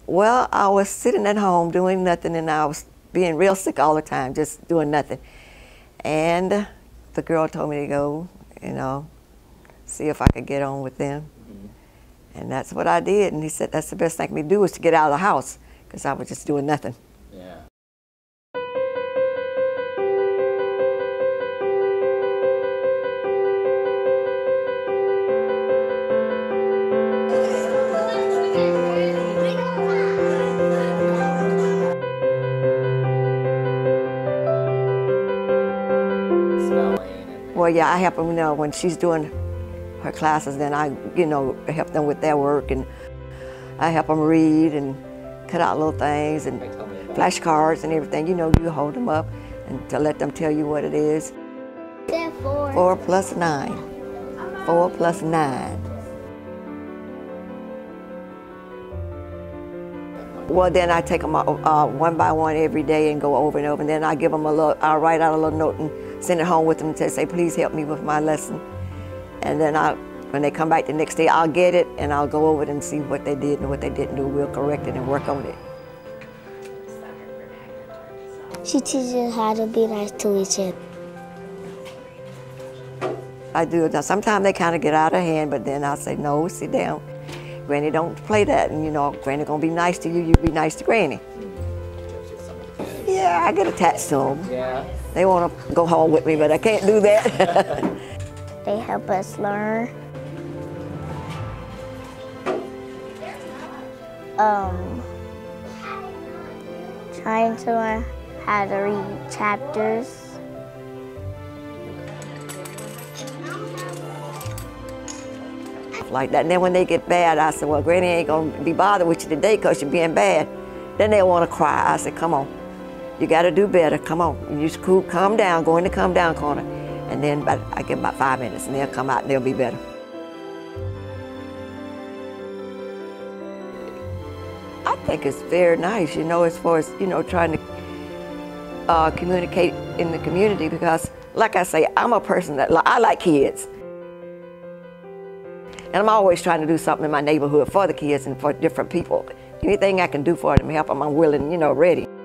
Well, I was sitting at home doing nothing, and I was being real sick all the time, just doing nothing. And the girl told me to go, see if I could get on with them. And that's what I did. And he said that's the best thing for me to do is to get out of the house, because I was just doing nothing. Yeah. Well, yeah, I help them, when she's doing her classes, then I, help them with their work, and I help them read and cut out little things and flashcards and everything. You hold them up and to let them tell you what it is. 4 plus 9. 4 plus 9. Well, then I take them one by one every day and go over and over, and then I give them I'll write out a little note and send it home with them to say, please help me with my lesson. And then when they come back the next day, I'll get it and I'll go over it and see what they did and what they didn't do. We'll correct it and work on it. She teaches us how to be nice to each other. I do. Now, sometimes they kind of get out of hand, but then I'll say, no, sit down. Granny, don't play that. And, Granny gonna be nice to you, you be nice to Granny. Yeah, I get attached to them. Yeah. They want to go home with me, but I can't do that. They help us learn. Trying to learn how to read chapters. Like that. And then when they get bad, I said, well, Granny ain't gonna be bothered with you today because you're being bad. Then they want to cry. I said, come on, you got to do better. Come on, you just cool, calm down, go in the calm down corner. And then I give them about 5 minutes and they'll come out and they'll be better. I think it's very nice, as far as, trying to communicate in the community, because like I say, I'm a person that, I like kids. And I'm always trying to do something in my neighborhood for the kids and for different people. Anything I can do for them, help them, I'm willing, ready.